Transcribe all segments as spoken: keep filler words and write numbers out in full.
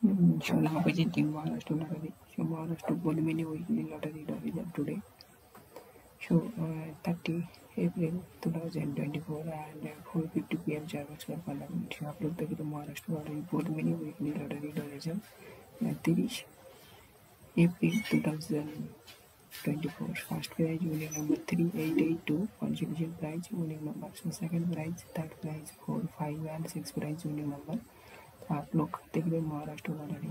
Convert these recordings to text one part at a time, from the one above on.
Mm, So now presenting Maharashtra lottery. So Maharashtra Padmini weekly lottery result today. So uh, thirty April twenty twenty-four and uh, four fifty p m चार बजकर पंद्रह minute से आप लोग तक तो Maharashtra lottery Padmini weekly lottery result तीस April twenty twenty-four. First prize winning number three eight eight two. Consolation prize winning number. So second prize, third prize, four, five and six prize winning number. आप लोग देख रहे Maharashtra lottery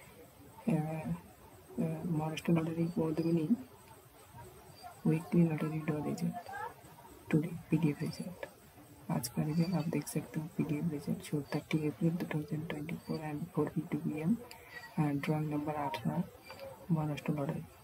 Maharashtra lottery Padmini weekly lottery draw result today PDF result आज का result आप देख सकते हो PDF result show thirty April two thousand twenty four and four fifty P M and drawing number अठारह महाराष्ट्र लॉटरी